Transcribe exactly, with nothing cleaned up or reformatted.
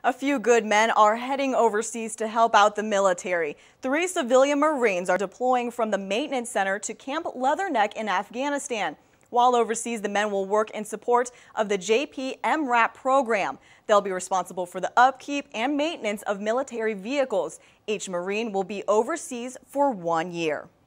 A few good men are heading overseas to help out the military. Three civilian Marines are deploying from the maintenance center to Camp Leatherneck in Afghanistan. While overseas, the men will work in support of the J P M RAP program. They'll be responsible for the upkeep and maintenance of military vehicles. Each Marine will be overseas for one year.